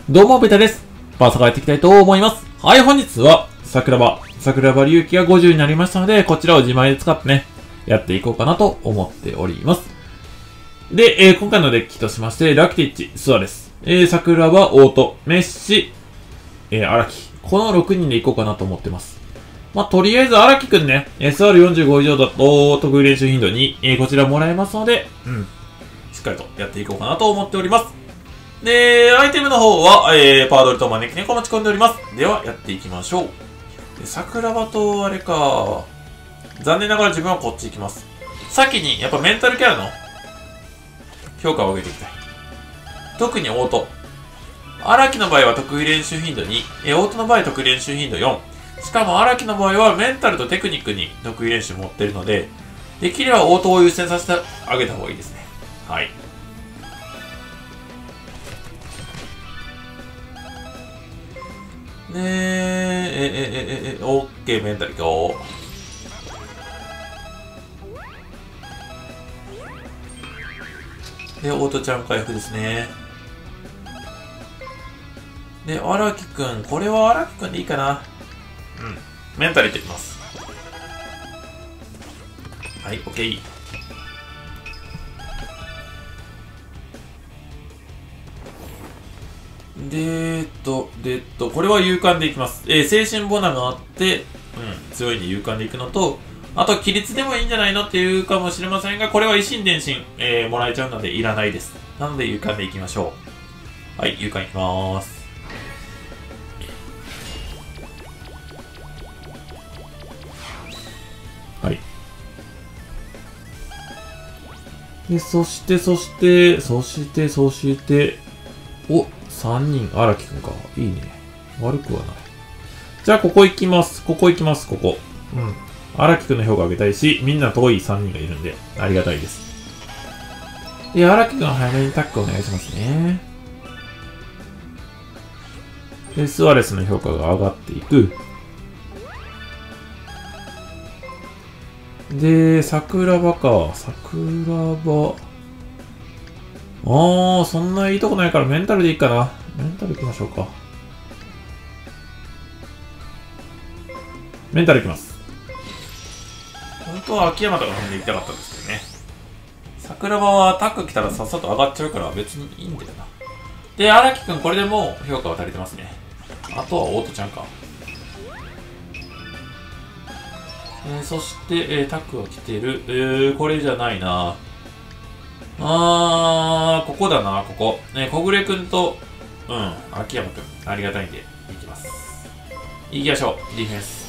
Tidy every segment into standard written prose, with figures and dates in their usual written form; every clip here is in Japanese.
どうも、ベタです。バーサがやっていきたいと思います。はい、本日は、桜庭隆起が50になりましたので、こちらを自前で使ってね、やっていこうかなと思っております。で、今回のデッキとしまして、ラキティッチ、スアレス、桜庭、オート、メッシ、荒木。この6人でいこうかなと思ってます。まあ、とりあえず荒木くんね、SR45 以上だと、得意練習頻度に、こちらもらえますので、しっかりとやっていこうかなと思っております。で、アイテムの方は、パワードルと招き猫持ち込んでおります。では、やっていきましょう。で、桜庭と、あれか。残念ながら自分はこっち行きます。先に、やっぱメンタルキャラの評価を上げていきたい。特にオート。荒木の場合は得意練習頻度2。オートの場合得意練習頻度4。しかも荒木の場合はメンタルとテクニックに得意練習持ってるので、できればオートを優先させてあげた方がいいですね。はい。オッケー、メンタル今日。で、オートちゃん回復ですね。で、荒木くん。これは荒木くんでいいかな。メンタルいってきます。はい、オッケー。これは勇敢でいきます。精神ボナがあって、強いんで勇敢でいくのと、あと、規律でもいいんじゃないのっていうかもしれませんが、これは維新伝心、もらえちゃうのでいらないです。なので勇敢でいきましょう。はい、勇敢いきまーす。はい。で、そして、お、3人、荒木くんか。いいね。悪くはない。じゃあ、ここ行きます。ここ。荒木くんの評価上げたいし、みんな遠い3人がいるんで、ありがたいです。で、荒木くん早めにタックお願いしますね。で、スアレスの評価が上がっていく。で、桜庭か。そんないいとこないからメンタルでいいかな。メンタル行きましょうか。メンタル行きます。本当は秋山とか踏んで行きたかったんですけどね。桜庭はタック来たらさっさと上がっちゃうから別にいいんだよな。で、荒木くんこれでもう評価は足りてますね。あとはオートちゃんか。そして、タックが来てる。これじゃないな。ここだな、ここ。小暮くんと、秋山くん。ありがたいんで、行きます。行きましょう、ディフェンス。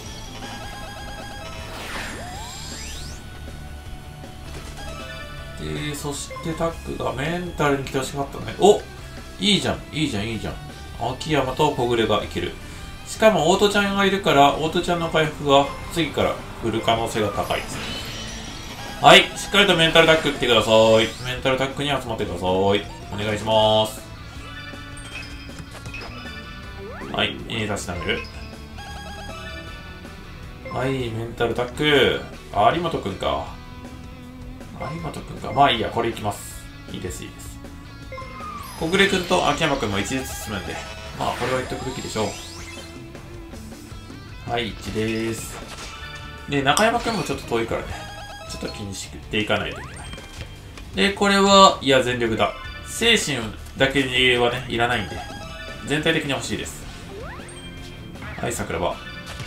で、そしてタックがメンタルに来てほしかったね。お、いいじゃん。秋山と小暮がいける。しかも、オートちゃんがいるから、オートちゃんの回復が次から来る可能性が高いですね。はい。しっかりとメンタルタック来てください。メンタルタックに集まってください。お願いします。はい。出し投げる。はい。メンタルタック。有本くんか。まあいいや。これいきます。いいです。小暮くんと秋山くんも1ずつ進むんで。まあ、これは言っとくべきでしょう。はい。1です。で、中山くんもちょっと遠いからね。ちょっと気にしていかないといけない。で、これは、いや、全力だ。精神だけはね、いらないんで。全体的に欲しいです。はい、桜庭。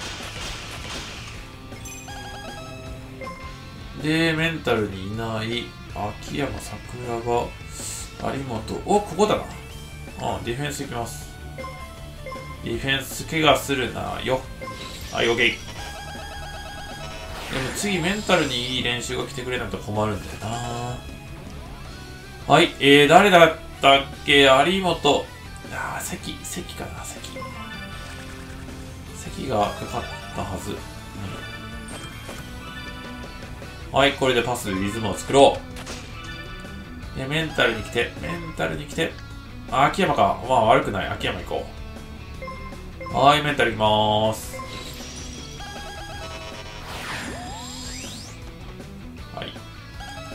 で、メンタルにいない、秋山、桜庭、有本。お、ここだな。ディフェンスいきます。ディフェンス、怪我するなよ。はい、オッケー。でも次メンタルにいい練習が来てくれないと困るんだよな。はい、誰だったっけ？有本。関かな、関がかかったはず。はい、これでパス、リズムを作ろう。で、メンタルに来て。秋山か。まあ悪くない。秋山行こう。はい、メンタル行きまーす。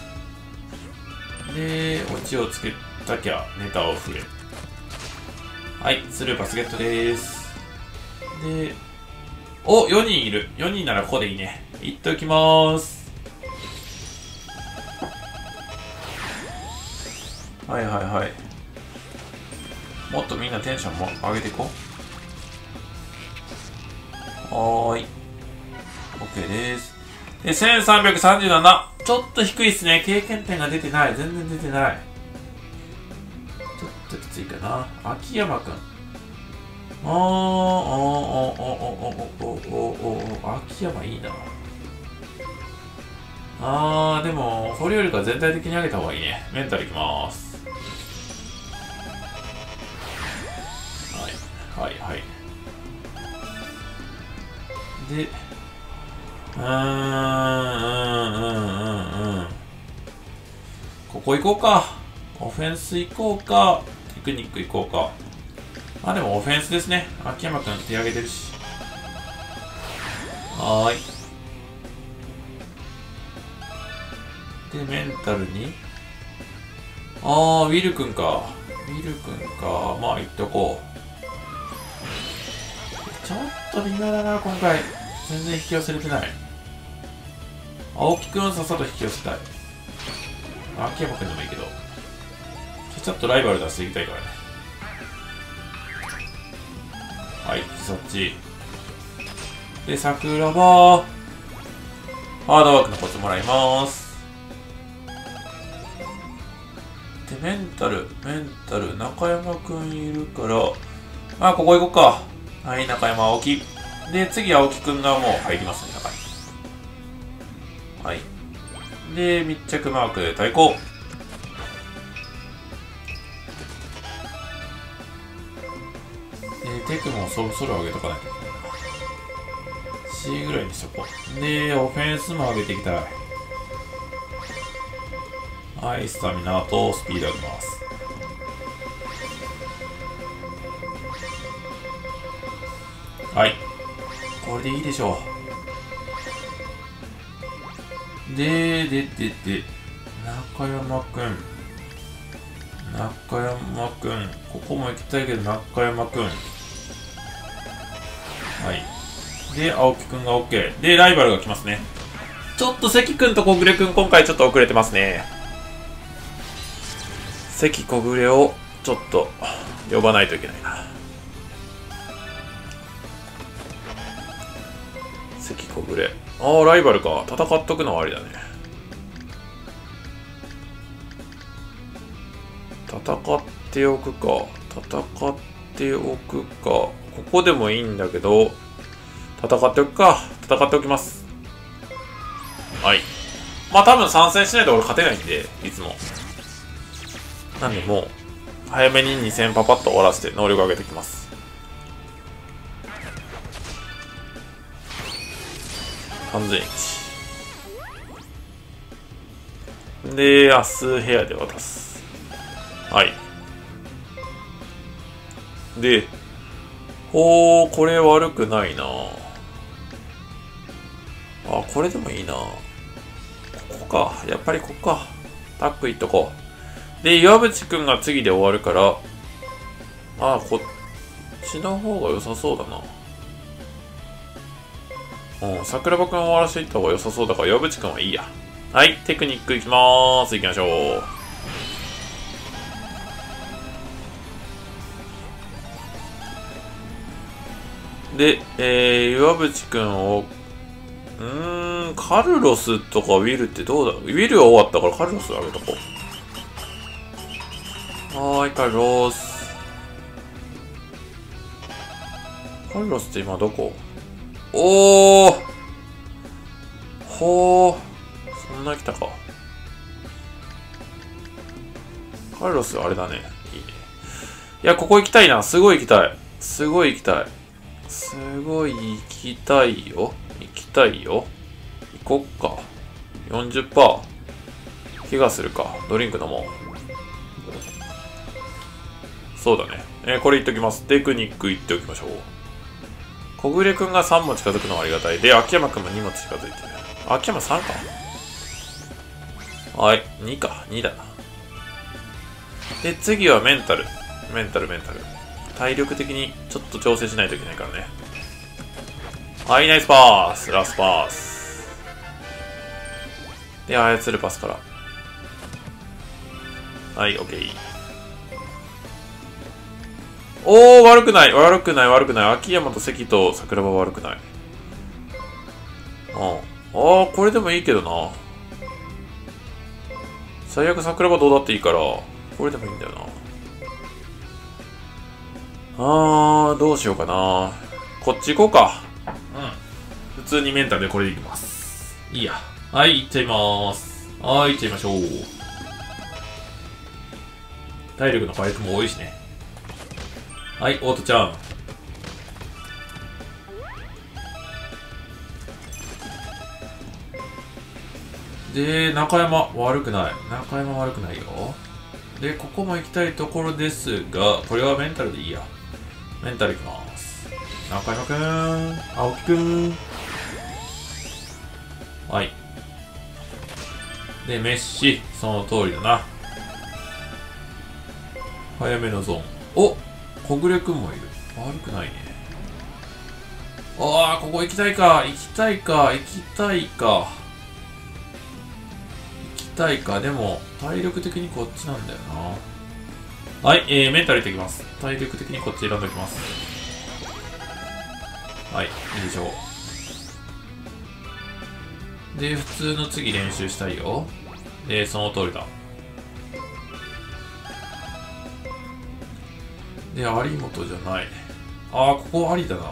で、オチをつけたきゃネタを振れ。 はい、スルーパスゲットです。で、お、4人いる。4人ならここでいいね。いっておきまーす。はいはいはい。もっとみんなテンションも上げていこう。はーい。OK です。で、1337。ちょっと低いっすね。経験点が出てない。全然出てない。ちょっときついかな。秋山くん。秋山いいな。でも、これよりか全体的に上げた方がいいね。メンタルいきまーす。はいはい。で、ここ行こうか。オフェンス行こうか。テクニック行こうか。まあでもオフェンスですね。秋山くん手上げてるし。はーい。で、メンタルに。ウィルくんか。ウィルくんか。まあ、言っとこう。ちょっと微妙だな、今回。全然引き寄せれてない。青木くんさっさと引き寄せたい。秋山くんでもいいけど。ちょっとライバル出していきたいからね。はい、そっち。で、桜庭。ハードワークのコツもらいます。で、メンタル、中山くんいるから、まあ、ここ行こうか。はい、中山、青木。で、次、青木くんがもう入りますね、中に。はい。で、密着マークで対抗。テクもそろそろ上げとかないといけないな。C ぐらいにしとこう。で、オフェンスも上げていきたい。はい、スタミナとスピード上げます。はい。これでいいでしょう。で、中山くん。ここも行きたいけど、中山くん。はい。で、青木くんが OK。で、ライバルが来ますね。ちょっと関くんと小暮くん、今回ちょっと遅れてますね。関小暮をちょっと呼ばないといけないな。関小暮。ライバルか。戦っとくのはありだね。戦っておくか。ここでもいいんだけど、戦っておくか。戦っておきます。はい。まあ多分参戦しないと俺勝てないんで、いつも。なんでもう、早めに2戦パパッと終わらせて能力上げてきます。3001。で、明日部屋で渡す。はい。で、これ悪くないな。これでもいいな。ここか。やっぱりここか。タックいっとこう。で、岩渕くんが次で終わるから、こっちの方が良さそうだな。桜庭くん終わらせていった方が良さそうだから、岩渕くんはいいや。はい、テクニックいきまーす。いきましょう。で、岩渕くんを、カルロスとかウィルってどうだろう。ウィルは終わったからカルロスあげとこう。カルロス。カルロスって今どこ？そんな来たか。カルロスあれだね。いいね。いや、ここ行きたいな。すごい行きたいよ。行こっか。40%。怪我するか。ドリンク飲もう。そうだね。これ言っときます。テクニック言っておきましょう。小暮くんが3も近づくのはありがたい。で、秋山くんも2も近づいてる。秋山3か。はい。2か。2だな。で、次はメンタル。 体力的にちょっと調整しないといけないからね。はい、ナイスパース。ラストパース。で、操るパスから。はい、オッケー。おー、悪くない。悪くない、悪くない。秋山と関と桜庭は悪くない。ああ、これでもいいけどな。最悪桜庭どうだっていいから、これでもいいんだよな。どうしようかな。こっち行こうか。うん。普通にメンタルでこれでいきます。いいや。はい、行っちゃいまーす。はい、行っちゃいましょう。体力の回復も多いしね。はい、オートちゃん。で、中山悪くない。中山悪くないよ。で、ここも行きたいところですが、これはメンタルでいいや。メンタルいきます。中山くん、青木くん。はい。で、メッシ、その通りだな。早めのゾーン。お、小暮くんもいる。悪くないね。ああ、ここ行きたいか。行きたいか。行きたいか。行きたいか。でも、体力的にこっちなんだよな。はい、メンタルいってきます。体力的にこっち選んでおきます。はい、いいでしょう。で、普通の次練習したいよ。で、その通りだ。で、有本じゃない。ああ、ここありだな。あ、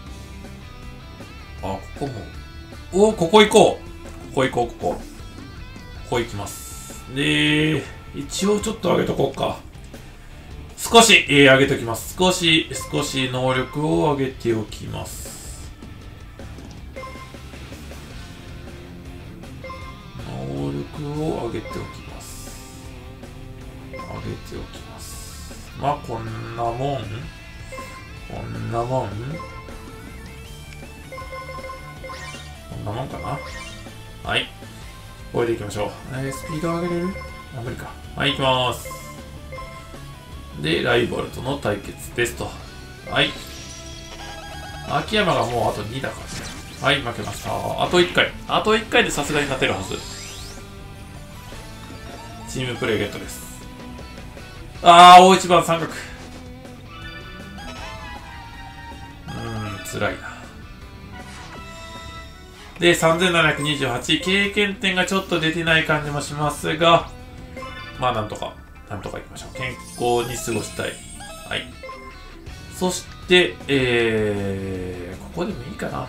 ここも。おー、ここ行こう。ここ行こう、ここ。ここ行きます。で、一応ちょっと上げとこうか。少し、上げておきます。少し能力を上げておきます。能力を上げておきます。上げておきます。まあ、こんなもん。こんなもん。こんなもんかな。はい。これでいきましょう。スピード上げれる？あ、無理か。はい、行きまーす。で、ライバルとの対決ですと。はい。秋山がもうあと2だからね。はい、負けました。あと1回。あと1回でさすがに勝てるはず。チームプレイゲットです。大一番三角。辛いな。で、3728。経験点がちょっと出てない感じもしますが、まあ、なんとかいきましょう。健康に過ごしたい。はい。そして、ここでもいいかな。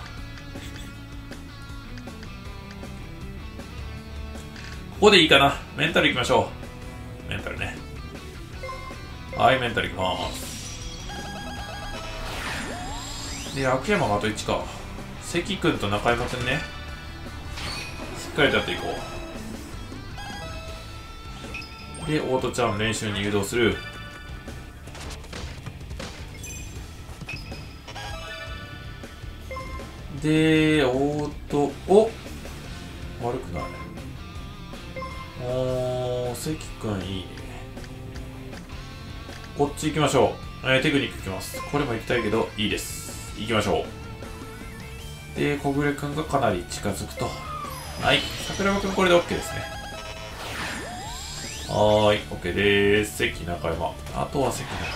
ここでいいかな。メンタルいきましょう。メンタルね。はい、メンタルいきまーす。で、秋山があと1か。関君と中山君ね。しっかりとやっていこう。で、オートちゃん練習に誘導する。で、オート、お、悪くない。関君いいね。こっち行きましょう。テクニックいきます。これも行きたいけど、いいです。行きましょう。で、小暮君がかなり近づくと。はい。桜庭君これで OK ですね。はーい。OK でーす。関中山。あとは関中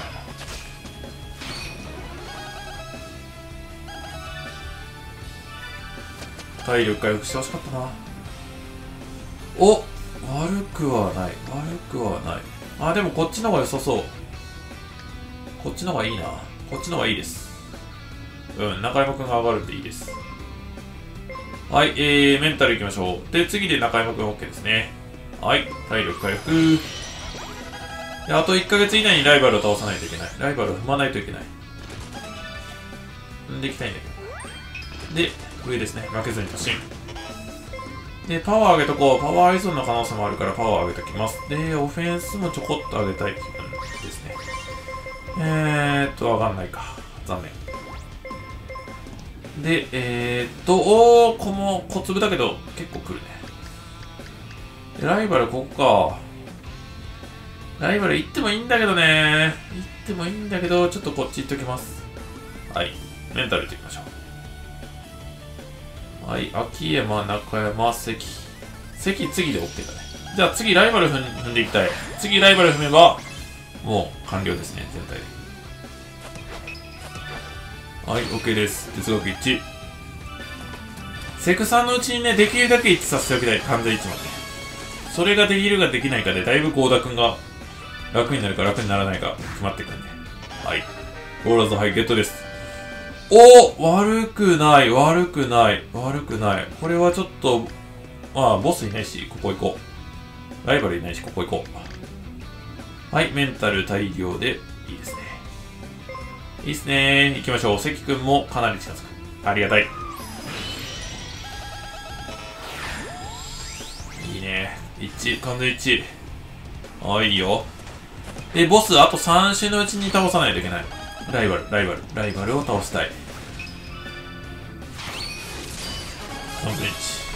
山。体力回復してほしかったな。お、悪くはない。悪くはない。あ、でもこっちの方が良さそう。こっちの方がいいな。こっちの方がいいです。中山くんが上がるんでいいです。はい、メンタルいきましょう。で、次で中山くん OK ですね。はい、体力回復。で、あと1ヶ月以内にライバルを倒さないといけない。ライバルを踏まないといけない。踏んでいきたいんだけど。で、上ですね。負けずに突進。で、パワー上げとこう。パワー依存の可能性もあるからパワー上げときます。で、オフェンスもちょこっと上げたい気分ですね。上がんないか。残念。で、おー、この小粒だけど、結構来るね。で、ライバルここか。 ライバル行ってもいいんだけどね。行ってもいいんだけど、ちょっとこっち行っときます。はい。メンタル行っておきましょう。はい。秋山、中山、関。関、次で OK だね。じゃあ次、ライバル踏んでいきたい。次、ライバル踏めば、もう完了ですね、全体で。はい、OK です。哲学一致。セクさんのうちにね、できるだけ一致させておきたい。完全一致まで。それができるかできないかで、だいぶ郷田くんが楽になるか楽にならないか決まってくるんで。はい。ローラーズハイゲットです。悪くない、悪くない、悪くない。これはちょっと、まあ、ボスいないし、ここ行こう。ライバルいないし、ここ行こう。はい、メンタル大量で、いいですね。いいですね。行きましょう。関くんもかなり近づく。ありがたい。いいね。一致、完全一致。あ、いいよ。で、ボス、あと3周のうちに倒さないといけない。ライバルを倒したい。完全一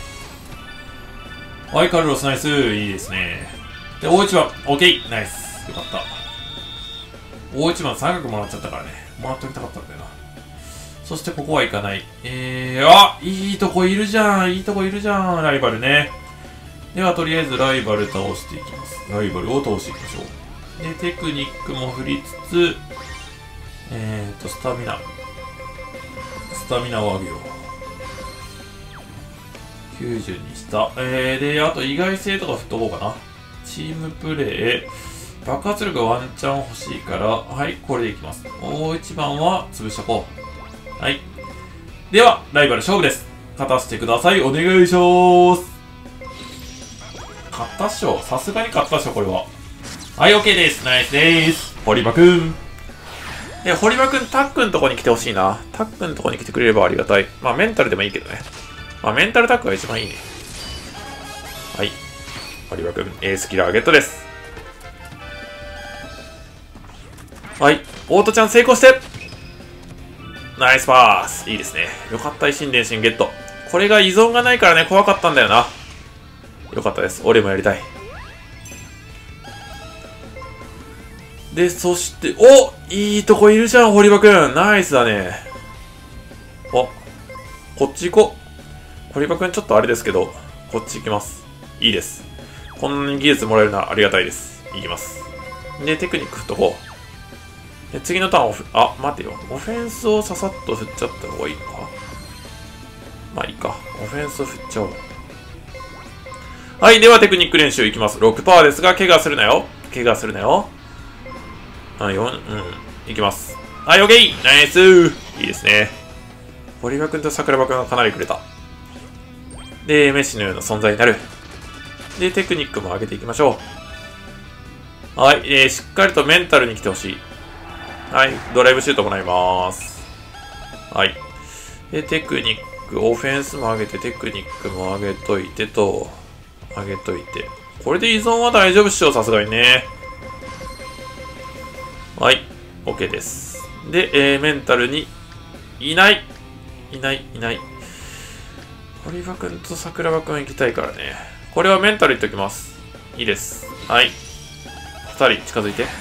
致。はい、カルロスナイス。いいですね。で、大一番。オッケー。ナイス。よかった。大一番3角もらっちゃったからね。もらっときたかったんだよな。そしてここは行かない。いいとこいるじゃん。いいとこいるじゃん。ライバルね。では、とりあえずライバル倒していきます。ライバルを倒していきましょう。で、テクニックも振りつつ、スタミナを上げよう。90にした。で、あと意外性とか振っとこうかな。チームプレイ。爆発力がワンチャン欲しいから、はい、これでいきます。大一番は潰しとこう。はい。では、ライバル勝負です。勝たせてください。お願いします。勝ったっしょ。さすがに勝ったっしょ、これは。はい、OK です。ナイスです。堀場くん。で、堀場くん、タックんとこに来てほしいな。タックんとこに来てくれればありがたい。まあ、メンタルでもいいけどね。まあ、メンタルタックが一番いいね。はい。堀場くん、エースキラーゲットです。はい。オートちゃん成功して、ナイスパース。いいですね。よかった、維新伝心ゲット。これが依存がないからね、怖かったんだよな。よかったです。俺もやりたい。で、そして、いいとこいるじゃん、堀場くん。ナイスだね。こっち行こう。堀場くんちょっとあれですけど、こっち行きます。いいです。こんなに技術もらえるのはありがたいです。行きます。で、テクニック振っとこう。で、次のターンを待てよ。オフェンスをささっと振っちゃった方がいいのか。まあいいか。オフェンスを振っちゃおう。はい、ではテクニック練習いきます。6% ですが、怪我するなよ。怪我するなよ。いきます。はい、オッケーナイスいいですね。堀場くんと桜庭くんがかなりくれた。で、メッシのような存在になる。で、テクニックも上げていきましょう。はい、しっかりとメンタルに来てほしい。はい、ドライブシュートもらいます。はい。で、テクニック、オフェンスも上げて、テクニックも上げといてと、上げといて。これで依存は大丈夫っしょ、さすがにね。はい。OK です。で、メンタルに、いない。堀場くんと桜庭くん行きたいからね。これはメンタルいっときます。いいです。はい。2人近づいて。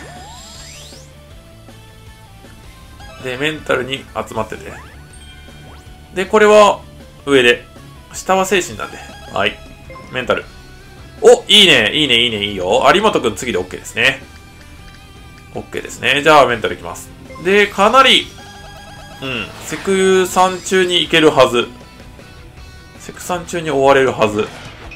で、メンタルに集まってて。で、これは上で。下は精神なんで。はい。メンタル。いいね。いいよ。有本くん次で OK ですね。OK ですね。じゃあ、メンタルいきます。で、かなり、セク3中に行けるはず。セク3中に終われるはず。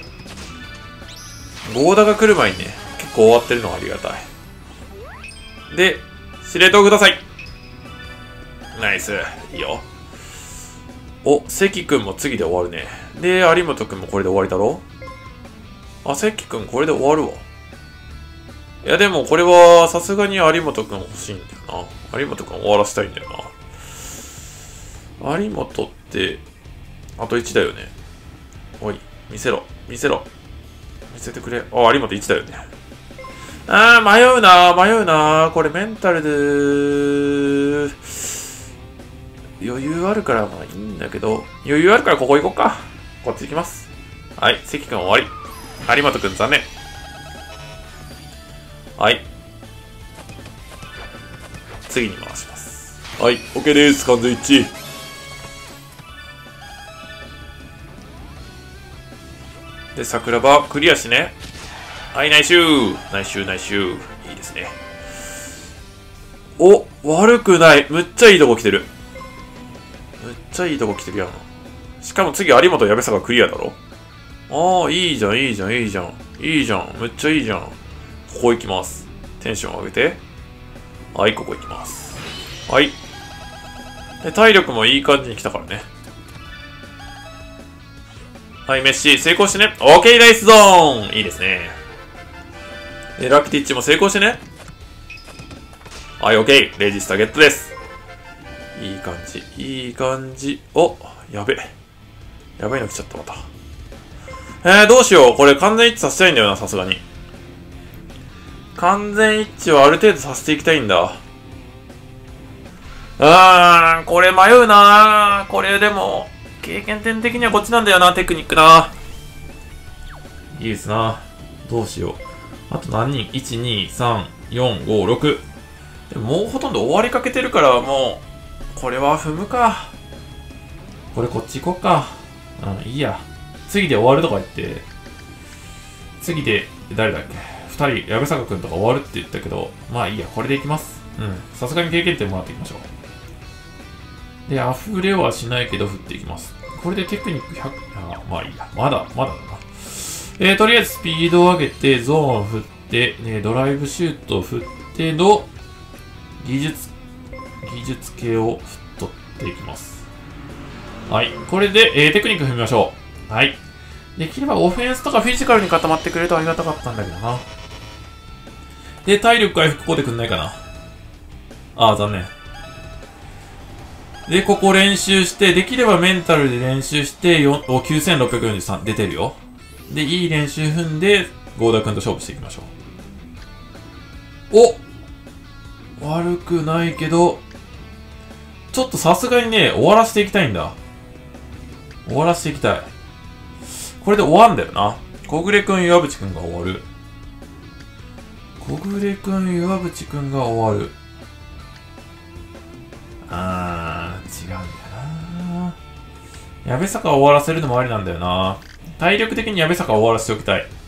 ゴーダが来る前にね、結構終わってるのがありがたい。で、司令塔ください。ナイス。いいよ。関くんも次で終わるね。で、有本くんもこれで終わりだろ。関くんこれで終わるわ。いやでもこれはさすがに有本くん欲しいんだよな。有本くん終わらせたいんだよな。有本って、あと1だよね。おい、見せろ。見せてくれ。有本1だよね。迷うな。これメンタルで、余裕あるからまあいいんだけど、余裕あるからここ行こうか。こっち行きます。はい、関くん終わり。有本くん残念。はい。 次に回します。はい、OK です。完全一致。で、桜庭、クリアしてね。はい、ナイスシュー。ナイスシュー、ナイスシュー。いいですね。お、悪くない。むっちゃいいとこ来てる。むっちゃいいとこ来てるやん。しかも次、有本矢部坂クリアだろ。ああ、いいじゃん、いいじゃん、いいじゃん。いいじゃん。むっちゃいいじゃん。ここ行きます。テンション上げて。はい、ここ行きます。はい。で、体力もいい感じに来たからね。はい、メッシ、成功してね。OK、ライスゾーンいいですね。で、ラキティッチも成功してね。はい、OK、レジスタゲットです。いい感じ、いい感じ。お、やべ。やばいの来ちゃった、また。どうしよう。これ完全一致させたいんだよな、さすがに。完全一致をある程度させていきたいんだ。これ迷うなこれでも、経験点的にはこっちなんだよな、テクニックな。いいですな。どうしよう。あと何人 ?1、2、3、4、5、6。でももうほとんど終わりかけてるから、もう、これは踏むか。これこっち行こっか。いいや。次で終わるとか言って、次で、誰だっけ2人、矢部坂くんとか終わるって言ったけど、まあいいや、これでいきます。さすがに経験点もらっていきましょう。で、溢れはしないけど振っていきます。これでテクニック100、まあいいや。まだだな。とりあえずスピードを上げて、ゾーンを振って、ドライブシュートを振っての、技術系を振っとっていきます。はい。これで、テクニック踏みましょう。はい。できればオフェンスとかフィジカルに固まってくれるとありがたかったんだけどな。で、体力回復ここでくんないかな。残念。で、ここ練習して、できればメンタルで練習して、9643出てるよ。で、いい練習踏んで、合田くんと勝負していきましょう。悪くないけど、ちょっとさすがにね、終わらせていきたいんだ。終わらせていきたい。これで終わんだよな。小暮くん、岩渕くんが終わる。小暮くん、岩渕くんが終わる。違うんだよな。矢部坂を終わらせるのもありなんだよな。体力的に矢部坂を終わらせておきたい。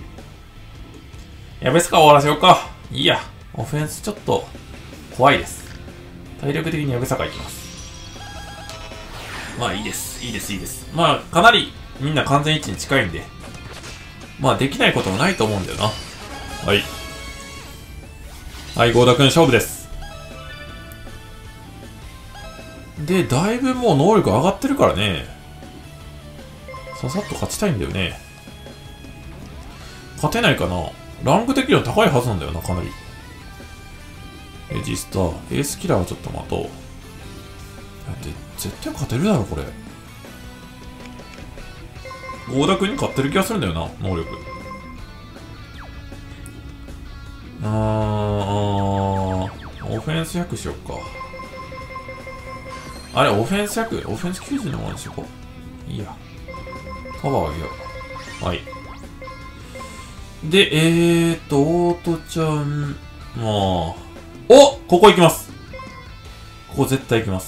矢部坂を終わらせようか。いいや。オフェンスちょっと怖いです。体力的に矢部坂いきます。まあいいです。いいです、いいです。まあかなりみんな完全一致に近いんで。まあできないこともないと思うんだよな。はい。はい、合田くん勝負です。で、だいぶもう能力上がってるからね。ささっと勝ちたいんだよね。勝てないかな。ランク的には高いはずなんだよな、かなり。レジスター。エースキラーはちょっと待とう。絶対勝てるだろ、これ。合田くんに勝ってる気がするんだよな、能力。オフェンス100しよっか。あれ、オフェンス100？ オフェンス90のままにしようか。いいや。カバーあげよう。はい。で、オートちゃん、ここ行きます。ここ絶対行きます。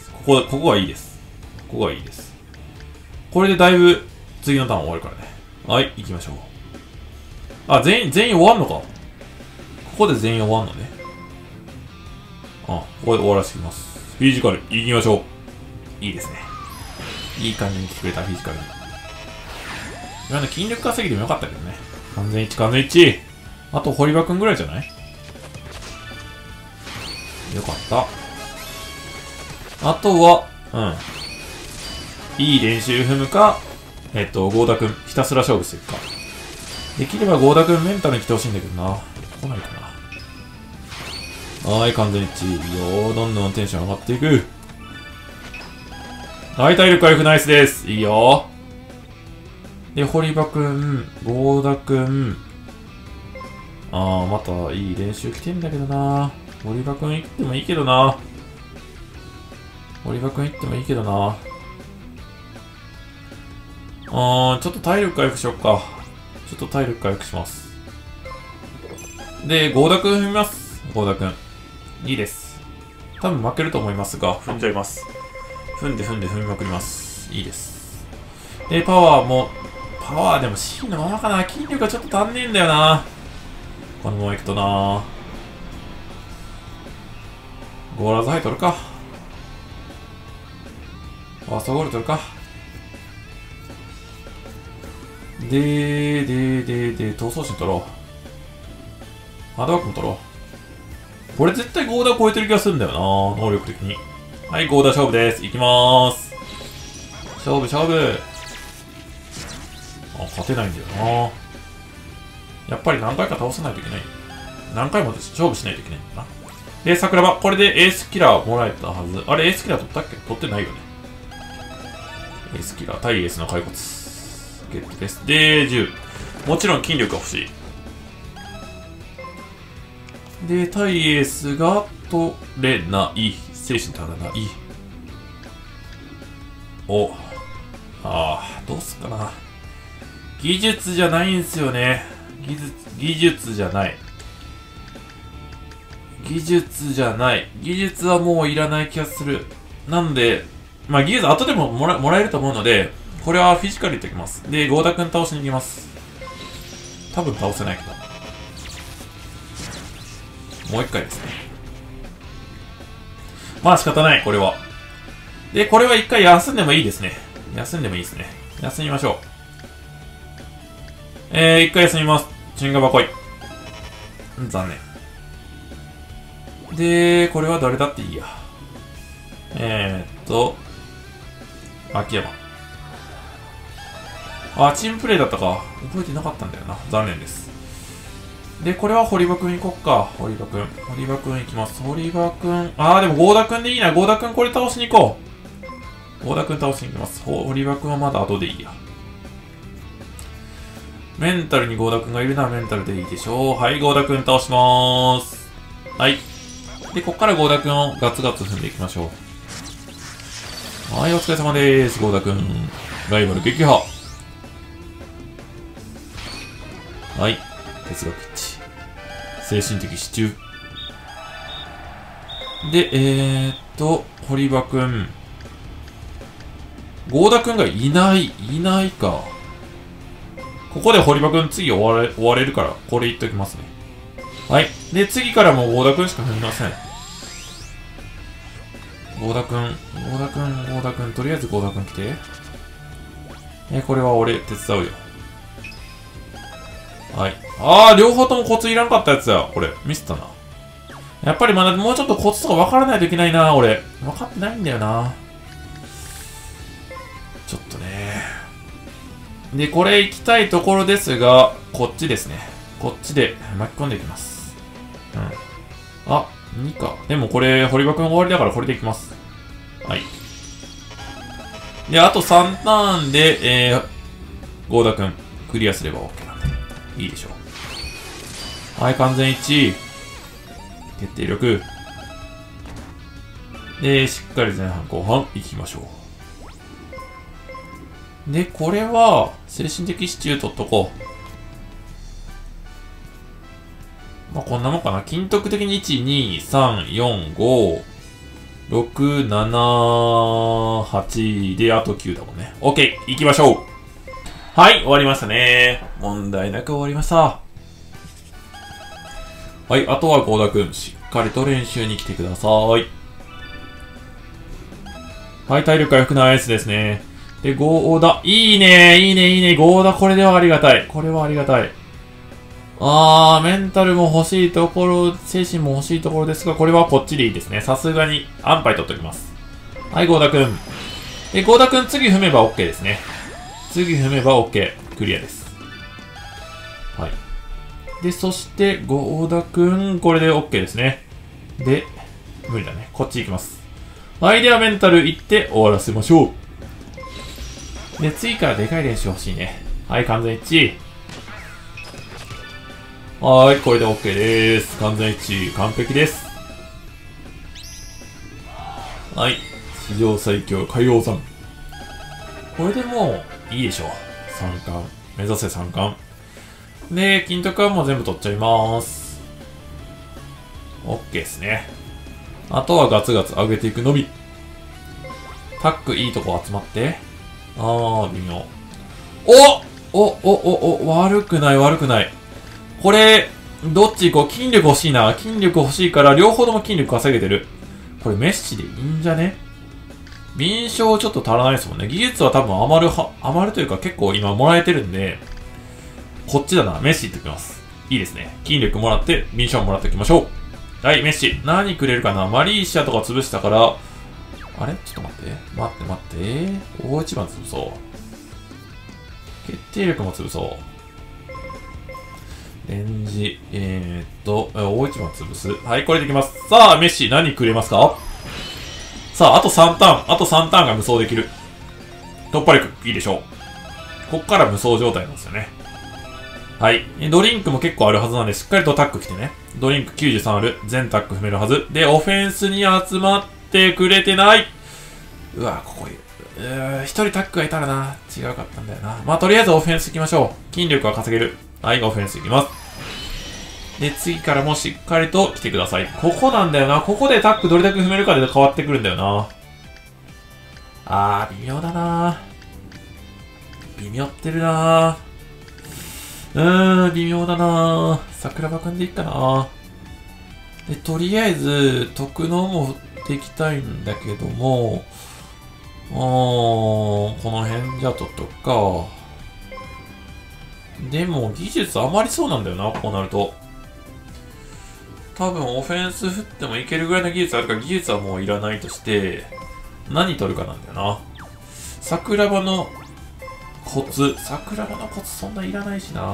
ここがいいです。ここがいいです。これでだいぶ、次のターン終わるからね。はい、行きましょう。全員終わんのか。ここで全員終わんのね。ここで終わらせていきます。フィジカル、行きましょう。いいですね。いい感じに来てくれた、フィジカルに。今の筋力稼ぎでもよかったけどね。完全一致、完全一致。あと、堀場くんぐらいじゃない？よかった。あとは、いい練習踏むか、合田くん、ひたすら勝負していくか。できれば合田くんメンタルに来てほしいんだけどな。来ないかな。はい、完全一致。いいよ。どんどんテンション上がっていく。はい、体力回復ナイスです。いいよ。で、堀場くん、合田くん。またいい練習来てんだけどな。堀場くん行ってもいいけどな。堀場くん行ってもいいけどな。ちょっと体力回復しよっか。ちょっと体力回復します。で、合田くん踏みます。合田くん。いいです。 多分負けると思いますが、踏んじゃいます。踏みまくります。いいです。で、パワーでも C のままかな。筋力がちょっと足んねえんだよな。このままいくとな。ゴーラーズハイ取るか。ファーストゴール取るか。闘争心取ろう。ハードワークも取ろう。これ絶対ゴーダー超えてる気がするんだよな、能力的に。はい、ゴーダー勝負です。いきまーす。勝負。あ、勝てないんだよな。やっぱり何回か倒さないといけない。何回も勝負しないといけないんだな。で、桜庭。これでエースキラーもらえたはず。あれ、エースキラー取ったっけ？取ってないよね。エースキラー、対エースの骸骨。ゲットです。で、10。もちろん筋力が欲しい。で、対エースが取れない。精神足らない。どうすっかな。技術じゃないんすよね。技術じゃない。技術はもういらない気がする。なんで、まあ技術後でももらえると思うので、これはフィジカルいっておきます。で、ゴーダ君倒しに行きます。多分倒せないけど。もう一回ですね。まあ仕方ない、これは。で、これは一回休んでもいいですね。休みましょう。一回休みます。チンガバ来い。残念。で、これは誰だっていいや。秋山。チームプレイだったか。覚えてなかったんだよな。残念です。で、これは堀場くん行こっか。堀場くん行きます。堀場くん。でもゴーダくんでいいな。ゴーダくんこれ倒しに行こう。ゴーダくん倒しに行きます。堀場くんはまだ後でいいや。メンタルにゴーダくんがいるならメンタルでいいでしょう。はい、ゴーダくん倒しまーす。はい。で、こっからゴーダくんをガツガツ踏んでいきましょう。はい、お疲れ様でーす。ゴーダくん。ライバル撃破。はい。哲学一致。精神的支柱。で、堀場くん。ゴーダくんがいないか。ここで堀場くん次終われるから、これ言っておきますね。はい。で、次からもうゴーダくんしか踏みません。ゴーダくん、とりあえずゴーダくん来て。これは俺手伝うよ。はい。両方ともコツいらんかったやつや。これ、ミスったな。やっぱりまだもうちょっとコツとか分からないといけないな、俺。分かってないんだよな。ちょっとね。で、これ行きたいところですが、こっちですね。こっちで巻き込んでいきます。2か。でもこれ、堀場くん終わりだからこれでいきます。はい。で、あと3ターンで、ゴーダくん、クリアすれば OK なんで。いいでしょう。はい、完全一致。決定力。で、しっかり前半後半行きましょう。で、これは、精神的支柱取っとこう。まあ、こんなもんかな。筋徳的に1、2、3、4、5、6、7、8で、あと9だもんね。OK! 行きましょう。はい、終わりましたね。問題なく終わりました。はい、あとはゴーダくん、しっかりと練習に来てください。はい、体力回復のアイスですね。で、ゴーダ。いいね。ゴーダ、これではありがたい。これはありがたい。メンタルも欲しいところ、精神も欲しいところですが、これはこっちでいいですね。さすがに、安牌取っておきます。はい、ゴーダくん。で、ゴーダくん、次踏めば OK ですね。次踏めば OK。クリアです。はい。で、そして、ゴーダくん、これで OK ですね。で、無理だね。こっち行きます。はい、ではメンタル行って終わらせましょう。で、次からでかい練習欲しいね。はい、完全一致。はい、これで OK です。完全一致。完璧です。はい。史上最強海王さん。これでもういいでしょう。3冠。目指せ3冠。で、金徳はもう全部取っちゃいます。OK ですね。 あとはガツガツ上げていくのみ。タックいいとこ集まって。微妙。悪くない悪くない。これ、どっち行こう。筋力欲しいな。筋力欲しいから、両方とも筋力稼げてる。これメッシでいいんじゃね？敏捷ちょっと足らないですもんね。技術は多分余るというか結構今もらえてるんで、こっちだな。メッシいってきます。いいですね。筋力もらって、敏捷もらっておきましょう。はい、メッシ。何くれるかな？マリーシアとか潰したから、あれちょっと待って。待って。大一番潰そう。決定力も潰そう。レンジ、大一番潰す。はい、これできます。さあ、メッシ、何くれますか？さあ、あと3ターン。あと3ターンが無双できる。突破力、いいでしょう。こっから無双状態なんですよね。はい。ドリンクも結構あるはずなんで、しっかりとタック来てね。ドリンク93ある。全タック踏めるはず。で、オフェンスに集まってくれてない。うわ、ここ一人タックがいたらな。違うかったんだよな。まあ、とりあえずオフェンス行きましょう。筋力は稼げる。はい、オフェンス行きます。で、次からもしっかりと来てください。ここなんだよな。ここでタックどれだけ踏めるかで変わってくるんだよな。微妙だな。微妙ってるな。微妙だな。桜庭くんでいいかな。で、とりあえず、特能も振っていきたいんだけども、この辺じゃととか。でも、技術余りそうなんだよな、こうなると。多分、オフェンス振ってもいけるぐらいの技術あるから、技術はもういらないとして、何取るかなんだよな。桜庭のコツそんないらないしな。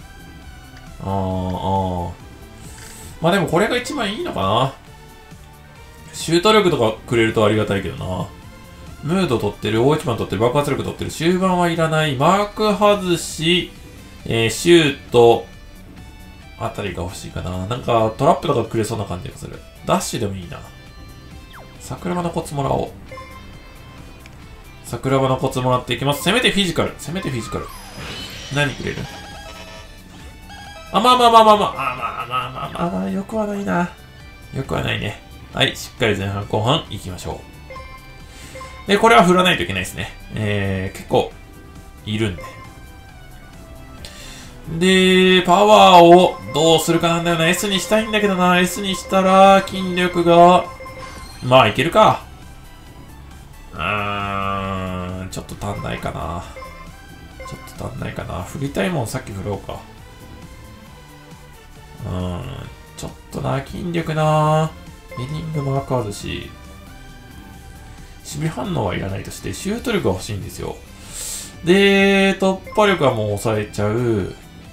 まあでもこれが一番いいのかな。シュート力とかくれるとありがたいけどな。ムード取ってる、大一番取ってる、爆発力取ってる、終盤はいらない、マーク外し、シュート、あたりが欲しいかな。なんかトラップとかくれそうな感じがする。ダッシュでもいいな。桜庭のコツもらおう。桜庭のコツもらっていきます。せめてフィジカル。何くれる？よくはないな。よくはないね。はい、しっかり前半後半行きましょう。で、これは振らないといけないですね。結構、いるんで。で、パワーをどうするかなんだよな。S にしたいんだけどな。S にしたら、筋力が、まあ、いけるか。ちょっと足んないかな。振りたいもんさっき振ろうか。ちょっとな、筋力な。ヘディングマーク外し。守備反応はいらないとして、シュート力が欲しいんですよ。で、突破力はもう抑えちゃう。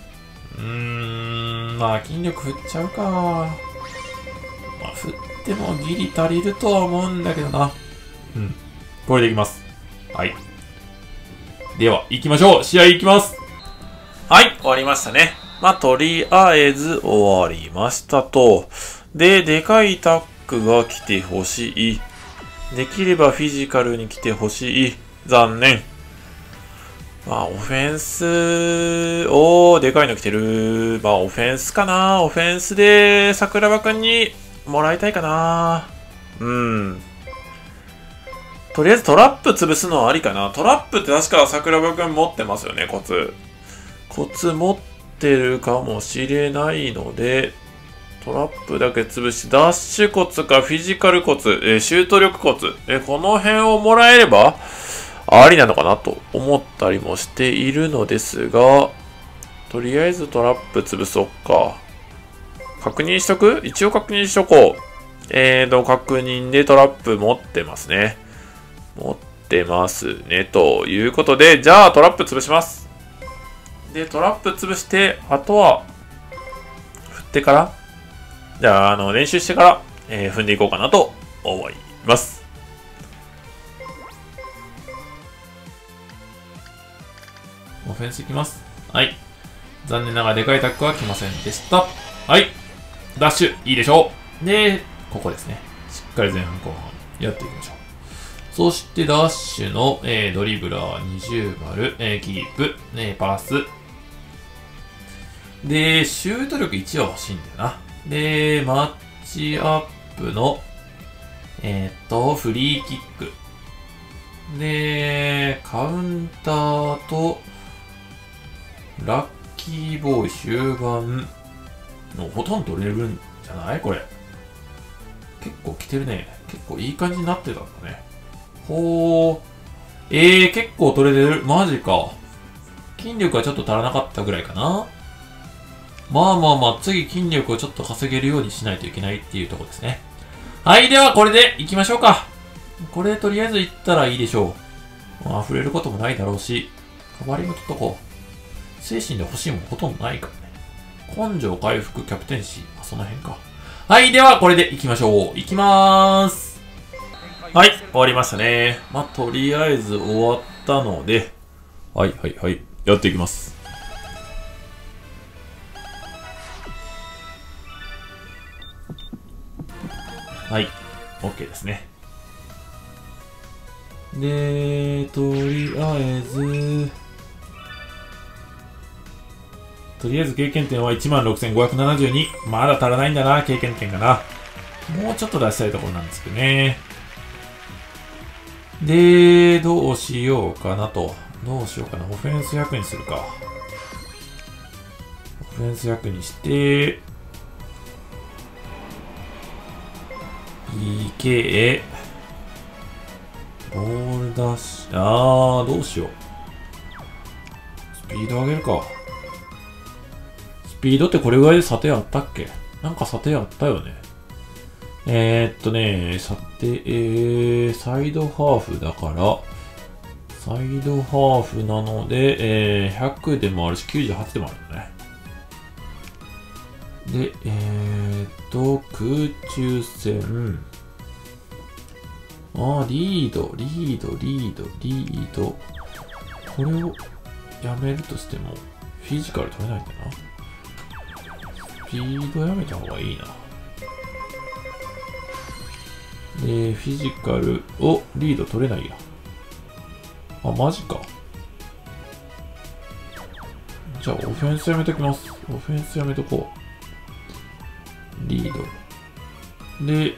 まあ筋力振っちゃうか。まあ振ってもギリ足りるとは思うんだけどな。これでいきます。はい。では、行きましょう。試合行きます。はい、終わりましたね。まあ、とりあえず終わりましたと。で、でかいタックが来てほしい。できればフィジカルに来てほしい。残念。まあ、オフェンス、でかいの来てる。まあ、オフェンスかな。オフェンスで、桜庭くんにもらいたいかな。とりあえずトラップ潰すのはありかな。トラップって確か桜庭くん持ってますよね、コツ。コツ持ってるかもしれないので、トラップだけ潰し、ダッシュコツかフィジカルコツ、シュート力コツ、この辺をもらえれば、ありなのかなと思ったりもしているのですが、とりあえずトラップ潰そっか。確認しとく？一応確認しとこう。確認でトラップ持ってますね。持ってますね。ということで、じゃあトラップ潰します。で、トラップ潰して、あとは、振ってから、じゃあ、練習してから、踏んでいこうかなと思います。オフェンスいきます。はい。残念ながらでかいタックは来ませんでした。はい。ダッシュ、いいでしょう。で、ここですね。しっかり前半後半やっていきましょう。そして、ダッシュの、ドリブラー20丸、キープ、パス。で、シュート力1は欲しいんだよな。で、マッチアップの、 フリーキック。で、カウンターと、ラッキーボーイ終盤。ほとんど取れるんじゃないこれ。結構来てるね。結構いい感じになってたんだね。ほー。結構取れてる。マジか。筋力はちょっと足らなかったぐらいかな。まあ、次筋力をちょっと稼げるようにしないといけないっていうところですね。はい、ではこれで行きましょうか。これとりあえず行ったらいいでしょう。まあ、触れることもないだろうし、カバーリング取っとこう。精神で欲しいもんほとんどないからね。根性回復、キャプテンシー。その辺か。はい、ではこれで行きましょう。行きまーす。はい、終わりましたね。まあ、とりあえず終わったので、はい。やっていきます。はい、OK ですね。で、とりあえず経験点は 16,572。まだ足らないんだな、経験点がな。もうちょっと出したいところなんですけどね。で、どうしようかなと。オフェンス100にするか。オフェンス100にして、PK、ボールダッシュ、どうしよう。スピード上げるか。スピードってこれぐらいで査定あったっけ？なんか査定あったよね。査定、サイドハーフだから、サイドハーフなので、100でもあるし、98でもあるんだね。で、空中戦。リード。これをやめるとしても、フィジカル取れないんだな。スピードやめた方がいいな。で、フィジカルをリード取れないや。マジか。じゃあ、オフェンスやめときます。オフェンスやめとこう。リード。で、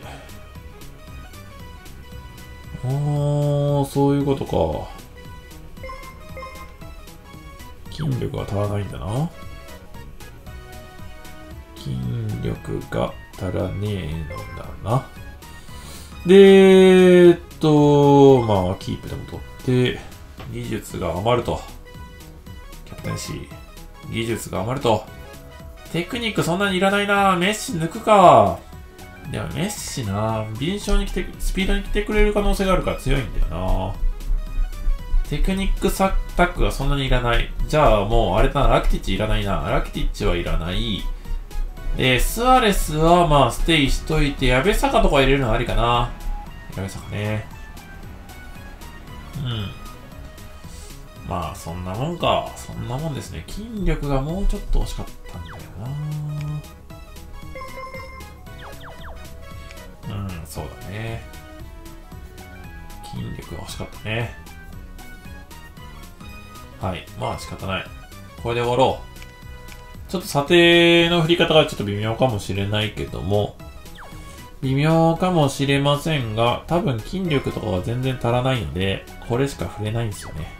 そういうことか。筋力が足らないんだな。筋力が足らねえのだな。で、まあ、キープでも取って、技術が余ると。キャプテンシー。技術が余ると。テクニックそんなにいらないな。メッシ抜くか。でもメッシな。敏捷に来て、スピードに来てくれる可能性があるから強いんだよな。テクニックタックがそんなにいらない。じゃあもうあれだな。ラキティッチいらないな。ラキティッチはいらない。で、スアレスはまあステイしといて、矢部坂とか入れるのありかな。矢部坂ね。まあ、そんなもんか。そんなもんですね。筋力がもうちょっと惜しかったんだよな。そうだね。筋力が欲しかったね。はい。まあ仕方ない。これで終わろう。ちょっと査定の振り方がちょっと微妙かもしれないけども、微妙かもしれませんが、多分筋力とかが全然足らないので、これしか触れないんですよね。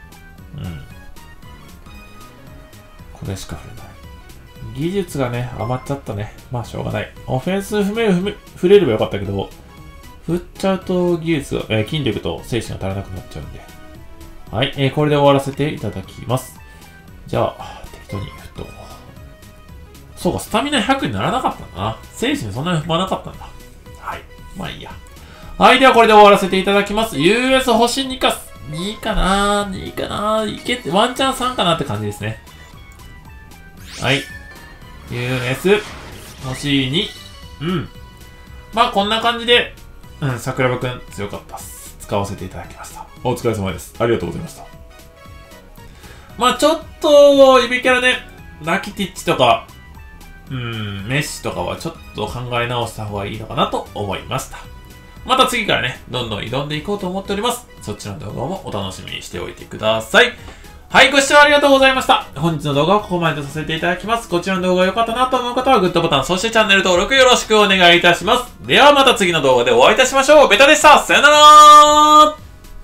これしか触れない。技術がね、余っちゃったね。まあしょうがない。オフェンス触れればよかったけど、振っちゃうと技術が、筋力と精神が足らなくなっちゃうんで。はい、これで終わらせていただきます。じゃあ、適当に振っとこう。そうか、スタミナ100にならなかったんだな。精神そんなに踏まなかったんだ。はい。まあいいや。はい、ではこれで終わらせていただきます。US 星2か、2かないけって、ワンチャン3かなって感じですね。はい。US、星2。まあこんな感じで、桜庭くん強かったっす。使わせていただきました。お疲れ様です。ありがとうございました。まあちょっと、指キャラね、ラキティッチとか、メッシとかはちょっと考え直した方がいいのかなと思いました。また次からね、どんどん挑んでいこうと思っております。そっちの動画もお楽しみにしておいてください。 はい、ご視聴ありがとうございました。本日の動画はここまでとさせていただきます。こちらの動画が良かったなと思う方はグッドボタン、そしてチャンネル登録よろしくお願いいたします。ではまた次の動画でお会いいたしましょう。ベタでした。さよなら。